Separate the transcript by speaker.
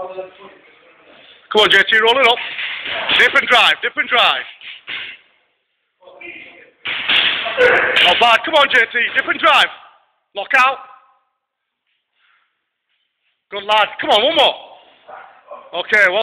Speaker 1: Come on, JT, roll it up. Dip and drive, dip and drive. Not bad. Come on, JT, dip and drive. Lock out. Good lad. Come on, one more. Okay, well.